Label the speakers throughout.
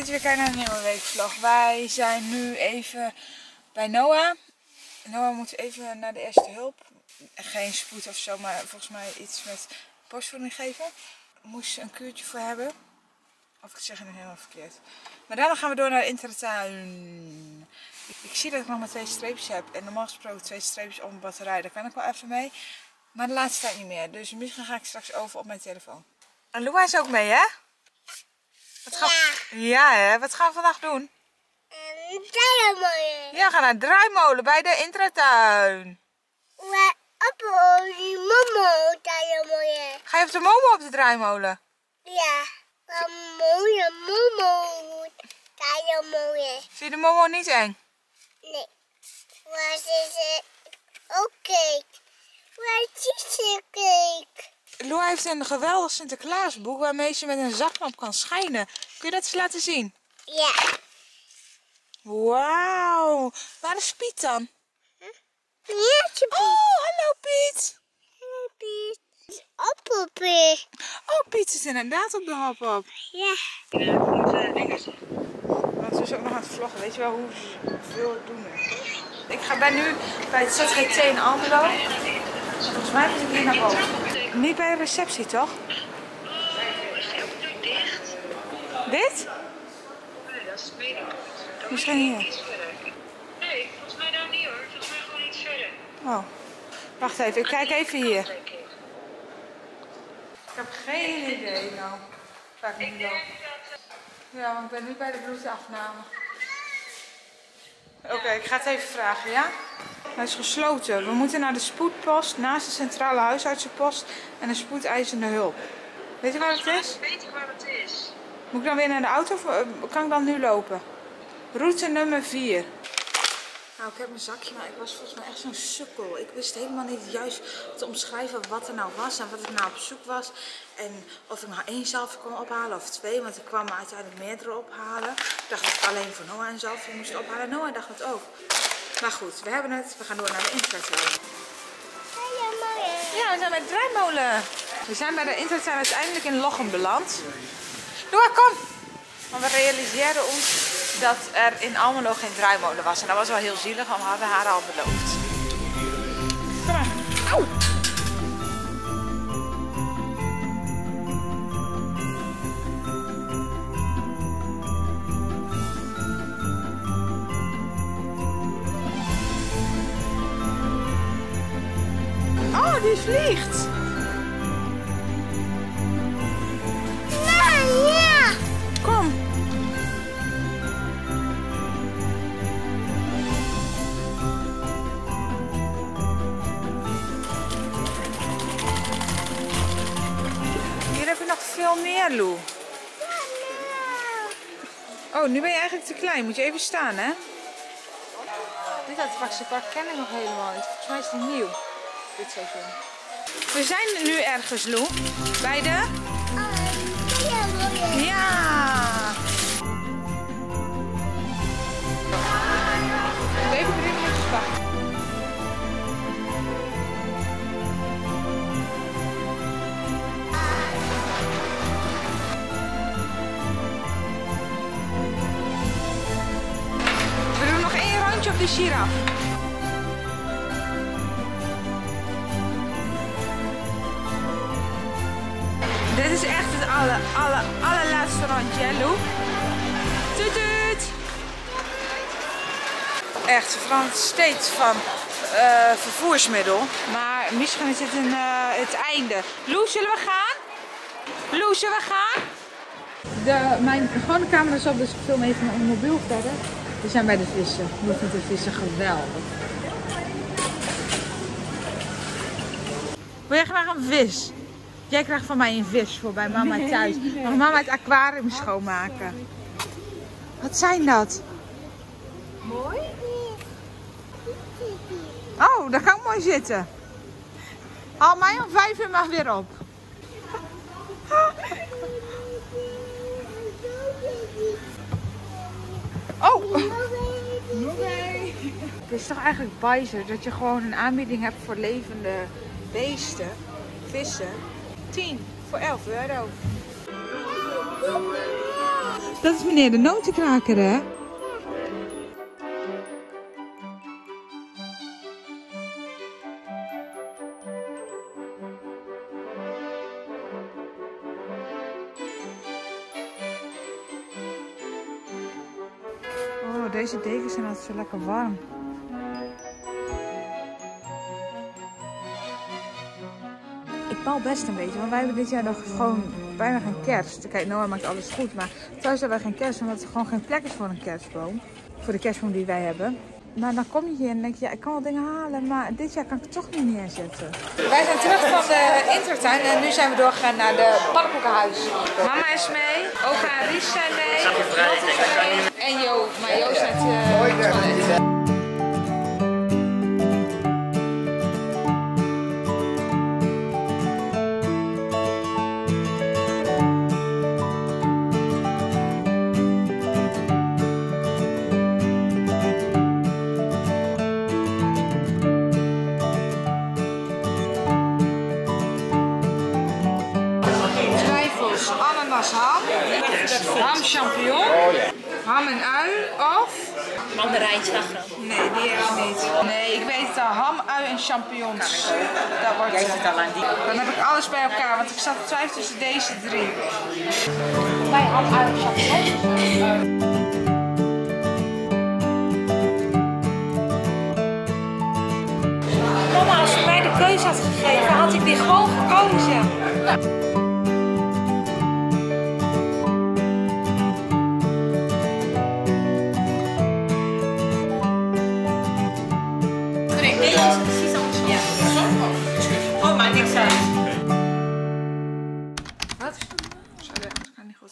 Speaker 1: je weer kijken naar een nieuwe weekvlog. Wij zijn nu even bij Noah. Noah moet even naar de eerste hulp. Geen spoed of zo, maar volgens mij iets met borstvoeding geven. Moest een kuurtje voor hebben. Of ik zeg het helemaal verkeerd. Maar daarna gaan we door naar de Intertuin. Ik zie dat ik nog maar 2 streepjes heb. En normaal gesproken 2 streepjes op een batterij. Daar kan ik wel even mee. Maar de laatste tijd niet meer. Dus misschien ga ik straks over op mijn telefoon. En Lua is ook mee, hè? Ja, hè? Wat gaan we vandaag doen?
Speaker 2: Draaimolen.
Speaker 1: Ja, we gaan naar de draaimolen bij de Intratuin. Ga je op de Momo op de draaimolen?
Speaker 2: Ja, een mooie Momo draaimolen.
Speaker 1: Vind je de Momo niet eng?
Speaker 2: Nee. Waar is het? Oké. Waar is het? Kijk.
Speaker 1: Lua heeft een geweldig Sinterklaasboek waarmee ze met een zaklamp kan schijnen. Kun je dat eens laten zien?
Speaker 2: Ja.
Speaker 1: Wauw. Waar is Piet dan?
Speaker 2: Ja, Piet.
Speaker 1: Oh, hallo Piet.
Speaker 2: Hallo Piet. Appelpie.
Speaker 1: Oh, Piet zit inderdaad op de hop-op.
Speaker 2: Ja.
Speaker 1: Want ze is ook nog aan het vloggen. Weet je wel hoeveel het doen is? Ik ben nu bij het ZGT in Almelo. Volgens mij moet ik hier naar boven. Niet bij de receptie, toch?
Speaker 3: Dicht.
Speaker 1: Dit?
Speaker 3: Nee, dat weet ik niet.
Speaker 1: Misschien hier.
Speaker 3: Nee, volgens mij daar niet hoor. Volgens mij gewoon iets verder.
Speaker 1: Oh. Wacht even, ik kijk even hier. Ik heb geen idee nou. Waar ik moet lopen. Ja, want ik ben nu bij de bloedafname. Oké, ik ga het even vragen, ja? Hij is gesloten. We moeten naar de spoedpost naast de centrale huisartsenpost en de spoedeisende hulp. Weet je waar het is?
Speaker 3: Weet ik waar het is?
Speaker 1: Moet ik dan weer naar de auto of kan ik dan nu lopen? Route nummer 4. Nou, ik heb mijn zakje, maar ik was volgens mij echt zo'n sukkel. Ik wist helemaal niet juist te omschrijven wat er nou was en wat ik nou op zoek was. En of ik nou 1 zalfje kon ophalen of 2, want ik kwam er uiteindelijk meerdere ophalen. Ik dacht dat ik alleen voor Noah een zalfje moest ophalen. Noah dacht het ook. Maar goed, we hebben het. We gaan door naar de Intertuin. Ja, we zijn bij de draaimolen. We zijn bij de Intertuin uiteindelijk in Lochem beland. Noah, kom! Maar we realiseerden ons dat er in Almelo geen draaimolen was. En dat was wel heel zielig, want we hadden haar al beloofd. Kom maar. Auw! Oh, die vliegt!
Speaker 2: Ja.
Speaker 1: Kom! Hier heb je nog veel meer, Lou. Oh, nu ben je eigenlijk te klein. Moet je even staan, hè? Dit attractiepark ken ik nog helemaal niet. Volgens mij is die nieuw. Dit seizoen. We zijn nu ergens, Lou. Bij de... Ja! Even 3 minuutjes wachten. We doen nog 1 rondje op de giraf. Dit is echt het allerlaatste rondje, hè, Lou? Toet toet! Echt, ze verandert steeds van vervoersmiddel. Maar misschien is het het einde. Lou, zullen we gaan? Lou, zullen we gaan? Mijn gewone camera is op, dus ik film even mijn mobiel verder. We zijn bij de vissen. Lou vindt de vissen geweldig. Wil jij graag een vis? Jij krijgt van mij een vis voor bij mama thuis. Mag mama het aquarium schoonmaken? Wat zijn dat?
Speaker 2: Mooi.
Speaker 1: Oh, daar kan ik mooi zitten. Haal mij om 5 uur maar weer op. Oh! Het is toch eigenlijk bijzonder dat je gewoon een aanbieding hebt voor levende beesten, vissen. 10 voor 11 euro. Dat is meneer de notenkraker, hè? Oh, deze dekens zijn altijd zo lekker warm. Ik baal best een beetje, want wij hebben dit jaar nog gewoon bijna geen kerst. Kijk, Noah maakt alles goed, maar thuis hebben wij geen kerst, omdat er gewoon geen plek is voor een kerstboom. Voor de kerstboom die wij hebben. Maar dan kom je hier en denk je, ja, ik kan wel dingen halen, maar dit jaar kan ik het toch niet neerzetten. Wij zijn terug van de introtuin en nu zijn we doorgegaan naar de pannenkoekenhuis. Mama is mee, opa en Ries zijn mee, Lotte is mee en Jo. Maar Jo is net op het toilet. Ananas ham champignon, ham en ui of
Speaker 4: Mandarijn slagroom.
Speaker 1: nee, die heb ik niet. Nee, ik weet het al, ham, ui en champignons. Dat wordt
Speaker 4: Jij zit al aan die.
Speaker 1: Dan heb ik alles bij elkaar, want ik zat te twijfelen tussen deze drie.
Speaker 4: Bij ham, ui en champignons. Mama, als je mij de keuze had gegeven, had ik die gewoon gekozen.
Speaker 1: Wat? Sorry, dat gaat niet goed.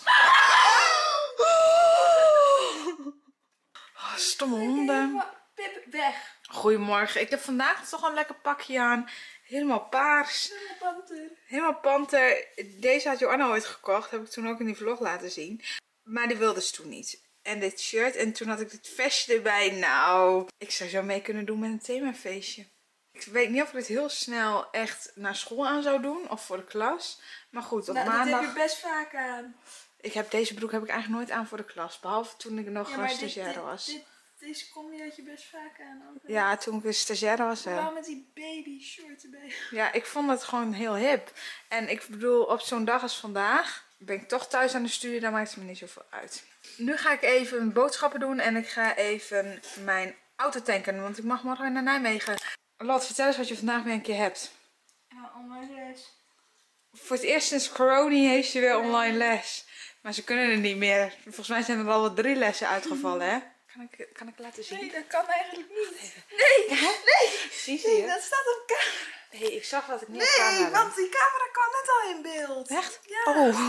Speaker 1: Oh, stomme honden.
Speaker 4: Pip, weg.
Speaker 1: Goedemorgen, ik heb vandaag toch een lekker pakje aan. Helemaal paars. Helemaal panter. Deze had Joanna ooit gekocht. Heb ik toen ook in die vlog laten zien. Maar die wilde ze toen niet. En dit shirt. En toen had ik dit vestje erbij. Nou, ik zou zo mee kunnen doen met een themafeestje. Ik weet niet of ik dit heel snel echt naar school aan zou doen. Of voor de klas. Maar goed, op maandag...
Speaker 4: Dat heb je best vaak aan.
Speaker 1: Deze broek heb ik eigenlijk nooit aan voor de klas. Behalve toen ik nog gewoon stagiaire was.
Speaker 4: Deze combi had je best vaak aan.
Speaker 1: Ja, toen ik een stagiaire was.
Speaker 4: Wel met die baby short erbij.
Speaker 1: Ja, ik vond het gewoon heel hip. En ik bedoel, op zo'n dag als vandaag ben ik toch thuis aan de studie. Dan maakt het me niet zoveel uit. Nu ga ik even boodschappen doen. En ik ga even mijn auto tanken. Want ik mag morgen naar Nijmegen. Lot, vertel eens wat je vandaag weer een keer hebt.
Speaker 4: Ja, online les.
Speaker 1: Voor het eerst sinds corona heeft ze weer online les. Maar ze kunnen er niet meer. Volgens mij zijn er al wel 3 lessen uitgevallen, hè? Kan ik laten zien?
Speaker 4: Nee, dat kan eigenlijk niet.
Speaker 1: Zie je?
Speaker 4: Nee, dat staat op camera.
Speaker 1: Nee, ik zag dat ik niet op camera.
Speaker 4: Nee, want die camera kan net al in beeld.
Speaker 1: Echt?
Speaker 4: Ja.
Speaker 1: Oh.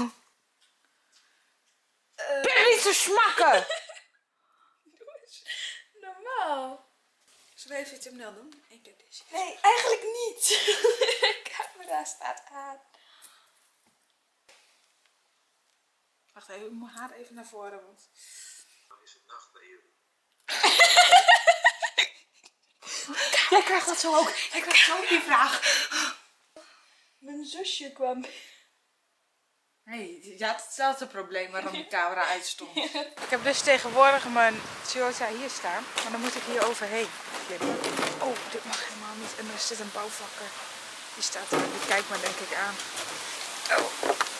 Speaker 1: Ben niet te smakken!
Speaker 4: Doe eens normaal.
Speaker 1: Zullen we even het thumbnail doen? Ik doe deze.
Speaker 4: Nee, eigenlijk niet. De camera staat aan.
Speaker 1: Wacht even, ik moet haar even naar voren. Want...
Speaker 5: Is het nacht bij jullie?
Speaker 1: Jij krijgt dat zo ook. Jij krijgt zo ook die vraag.
Speaker 4: Mijn zusje kwam.
Speaker 1: Nee, je had hetzelfde probleem waarom de camera uitstond. Ik heb dus tegenwoordig mijn Toyota hier staan. Maar dan moet ik hier overheen klimmen. Oh, dit mag helemaal niet. En er zit een bouwvakker. Die staat er. Die kijkt me denk ik aan. Oh.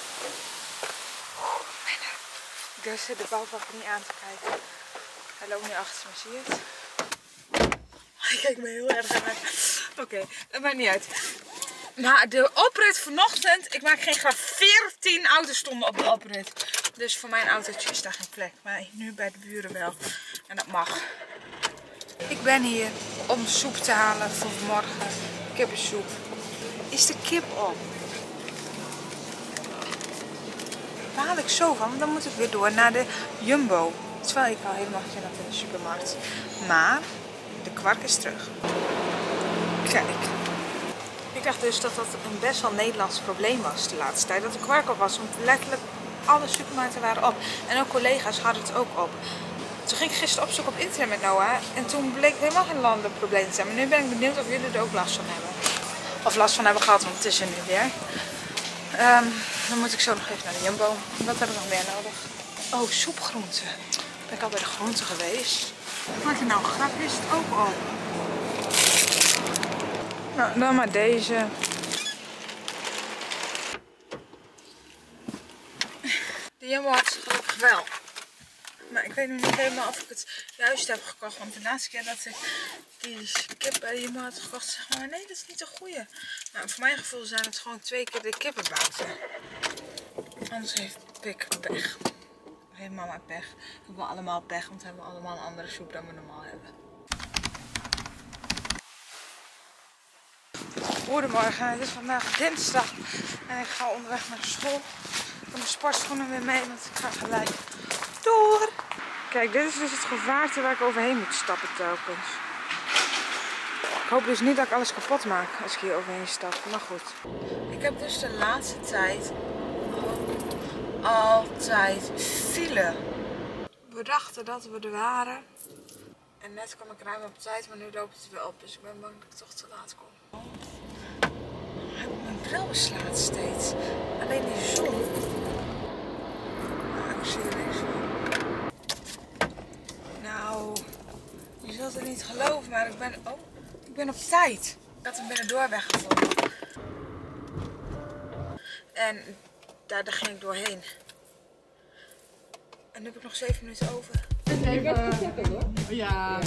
Speaker 1: Ik durf de bouwvakker niet aan te kijken. Hij loopt nu achter me, zie je het? Hij kijkt me heel erg aan. Oké, dat maakt niet uit. Maar de oprit vanochtend, ik maak geen grap, 14 auto's stonden op de oprit. Dus voor mijn autootje is daar geen plek. Maar nu bij de buren wel. En dat mag. Ik ben hier om soep te halen voor morgen. Kippensoep. Is de kip op? Daar haal ik zo van, want dan moet ik weer door naar de Jumbo. Terwijl ik al helemaal geen had in de supermarkt. Maar de kwark is terug. Kijk. Ik dacht dus dat dat een best wel Nederlands probleem was de laatste tijd. Dat de kwark op was, want letterlijk alle supermarkten waren op. En ook collega's hadden het ook op. Toen ging ik gisteren opzoeken op internet met Noah. En toen bleek het helemaal geen landelijk probleem te zijn. Maar nu ben ik benieuwd of jullie er ook last van hebben. Of last van hebben gehad, want het is er nu weer. Dan moet ik zo nog even naar de Jumbo. Wat heb ik nog meer nodig? Oh, soepgroenten. Ben ik al bij de groenten geweest. Maak je nou een grap, is het ook al. Nou, dan maar deze. De Jumbo had ze gelukkig wel. Maar ik weet nu niet helemaal of ik het juist heb gekocht. Want de laatste keer dat ik die kip bij de Jumbo had gekocht, zeg maar, nee, dat is niet de goeie. Nou, voor mijn gevoel zijn het gewoon 2 keer de kippenbouten. Anders heeft Pik pech. Heeft mama pech. We hebben allemaal pech, want we hebben allemaal een andere soep dan we normaal hebben. Goedemorgen, het is vandaag dinsdag en ik ga onderweg naar school. Ik heb mijn sportschoenen weer mee, want ik ga gelijk door. Kijk, dit is dus het gevaarte waar ik overheen moet stappen telkens. Ik hoop dus niet dat ik alles kapot maak als ik hier overheen stap, maar goed. Ik heb dus de laatste tijd altijd file. We dachten dat we er waren. En net kwam ik ruim op tijd, maar nu loopt het weer op. Dus ik ben bang dat ik toch te laat kom. Mijn bril beslaat steeds. Alleen die zon. Nou, ik zie er niks van. Nou, je zult het niet geloven, maar ik ben op tijd. Ik had hem binnendoor weggevonden. En daar ging ik doorheen. En nu heb ik nog 7 minuten over.
Speaker 6: Ja.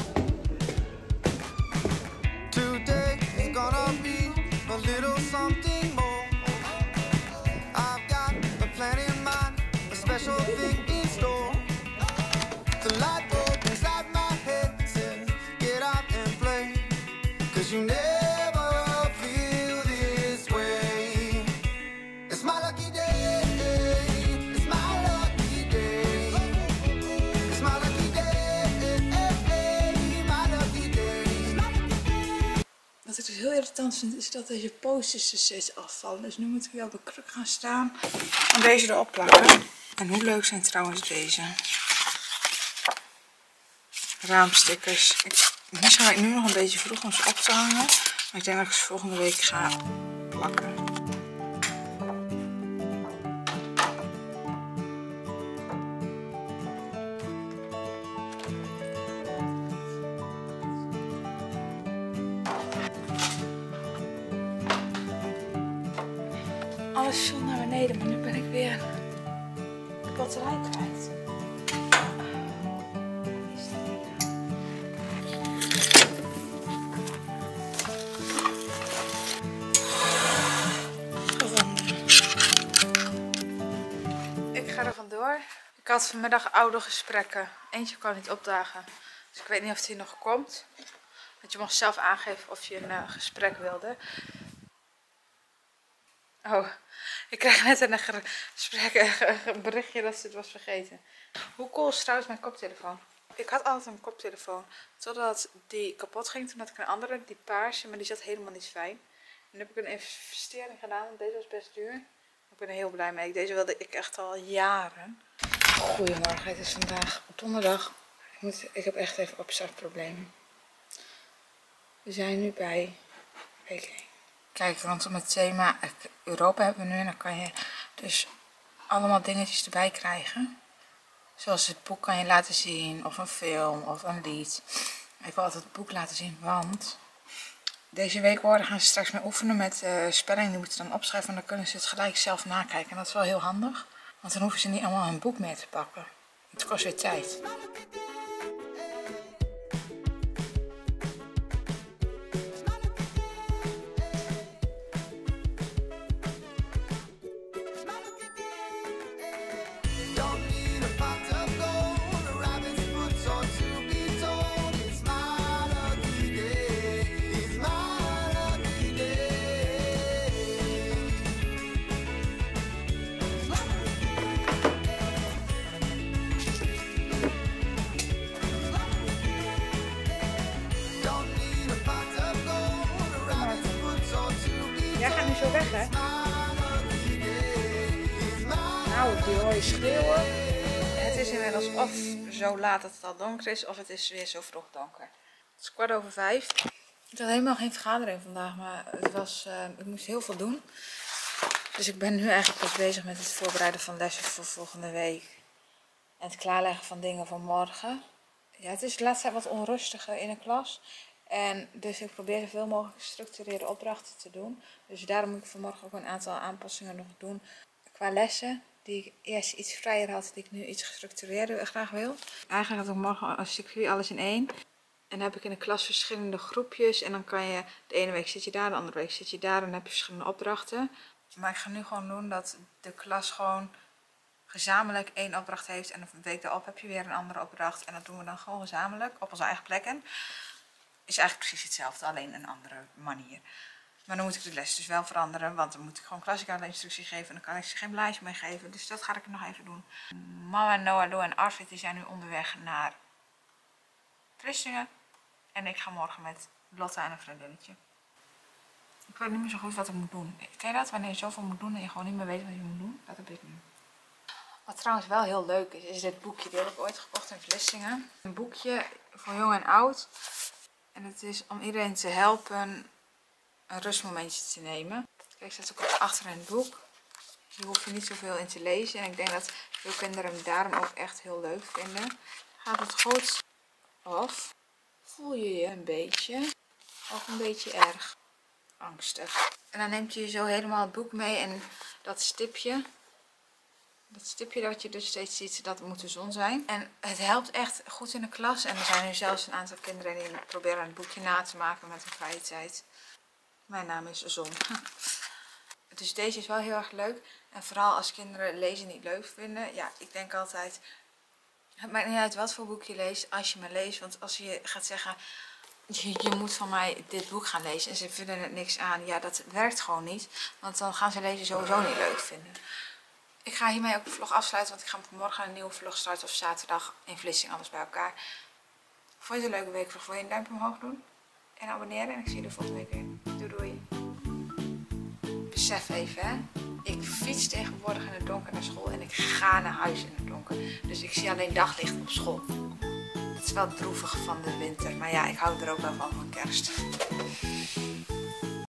Speaker 7: Today is gonna be a little something more. I've got a plan in mind, a special thing in store. The light bulb inside my head says, get out and play, 'cause you never feel this way. It's my lucky day, it's my lucky day. It's my lucky day, my lucky day.
Speaker 1: Wat ik dus heel irritant vind, is dat deze posters er steeds afvallen. Dus nu moet ik weer op de kruk gaan staan en deze erop plakken. En hoe leuk zijn trouwens deze raamstickers. Misschien ga ik nu nog een beetje vroeg om ze op te hangen. Maar ik denk dat ik ze volgende week ga plakken. Alles viel naar beneden, maar nu ben ik weer de batterij kwijt. Ik ga er vandoor. Ik had vanmiddag oude gesprekken. Eentje kan niet opdagen. Dus ik weet niet of die nog komt. Want je mocht zelf aangeven of je een gesprek wilde. Oh, ik kreeg net een berichtje dat ze het was vergeten. Hoe cool is trouwens mijn koptelefoon? Ik had altijd een koptelefoon. Totdat die kapot ging. Toen had ik een andere, die paarse. Maar die zat helemaal niet fijn. En nu heb ik een investering gedaan. Want deze was best duur. Ik ben er heel blij mee. Deze wilde ik echt al jaren. Goedemorgen, het is vandaag donderdag. Ik heb echt even opstartproblemen. We zijn nu bij WK. Kijk, rondom het thema Europa hebben we nu. En dan kan je dus allemaal dingetjes erbij krijgen. Zoals het boek kan je laten zien. Of een film of een lied. Ik wil altijd het boek laten zien, want deze weekwoorden gaan ze straks mee oefenen met spelling. Die moeten ze dan opschrijven en dan kunnen ze het gelijk zelf nakijken. En dat is wel heel handig. Want dan hoeven ze niet allemaal een boek mee te pakken. Het kost weer tijd. Jij gaat nu zo weg, hè? Nou, die hoor je schreeuwen. Het is inmiddels of zo laat dat het al donker is, of het is weer zo vroeg donker. Het is 5:15. Ik had helemaal geen vergadering vandaag, maar het was, ik moest heel veel doen. Dus ik ben nu eigenlijk pas bezig met het voorbereiden van lessen voor volgende week. En het klaarleggen van dingen voor morgen. Ja, het is de laatste tijd wat onrustiger in de klas. En dus ik probeer zoveel mogelijk gestructureerde opdrachten te doen. Dus daarom moet ik vanmorgen ook een aantal aanpassingen nog doen qua lessen. Die ik eerst iets vrijer had, die ik nu iets gestructureerder graag wil. Eigenlijk had ik morgen een circuit alles in één. En dan heb ik in de klas verschillende groepjes. En dan kan je, de ene week zit je daar, de andere week zit je daar. En dan heb je verschillende opdrachten. Maar ik ga nu gewoon doen dat de klas gewoon gezamenlijk 1 opdracht heeft. En een week daarop heb je weer een andere opdracht. En dat doen we dan gewoon gezamenlijk op onze eigen plekken. Is eigenlijk precies hetzelfde, alleen een andere manier. Maar dan moet ik de les dus wel veranderen. Want dan moet ik gewoon klassikale instructie geven. En dan kan ik ze geen blaadje mee geven. Dus dat ga ik nog even doen. Mama, Noah, Lo en Arvid die zijn nu onderweg naar Vlissingen. En ik ga morgen met Lotte en een vriendinnetje. Ik weet niet meer zo goed wat ik moet doen. Ken je dat? Wanneer je zoveel moet doen en je gewoon niet meer weet wat je moet doen? Dat heb ik nu. Wat trouwens wel heel leuk is, is dit boekje. Die heb ik ooit gekocht in Vlissingen. Een boekje voor jong en oud. En het is om iedereen te helpen een rustmomentje te nemen. Kijk, staat ook achter in het boek. Hier hoef je niet zoveel in te lezen. En ik denk dat veel kinderen hem daarom ook echt heel leuk vinden. Gaat het goed? Of voel je je een beetje, of een beetje erg angstig. En dan neemt je zo helemaal het boek mee en dat stipje dat je dus steeds ziet, dat moet de zon zijn. En het helpt echt goed in de klas. En er zijn nu zelfs een aantal kinderen die proberen een boekje na te maken met hun vrije tijd. Mijn naam is Zon. Dus deze is wel heel erg leuk. En vooral als kinderen lezen niet leuk vinden. Ja, ik denk altijd, het maakt niet uit wat voor boek je leest als je maar leest. Want als je gaat zeggen, je moet van mij dit boek gaan lezen en ze vinden er niks aan. Ja, dat werkt gewoon niet. Want dan gaan ze lezen sowieso niet leuk vinden. Ik ga hiermee ook de vlog afsluiten, want ik ga morgen een nieuwe vlog starten. Of zaterdag in Vlissingen, alles bij elkaar. Vond je het een leuke weekvlog? Wil je een duimpje omhoog doen? En abonneren. En ik zie je de volgende week weer. Doei doei. Besef even, hè. Ik fiets tegenwoordig in het donker naar school en ik ga naar huis in het donker. Dus ik zie alleen daglicht op school. Het is wel droevig van de winter, maar ja, ik hou er ook wel van kerst.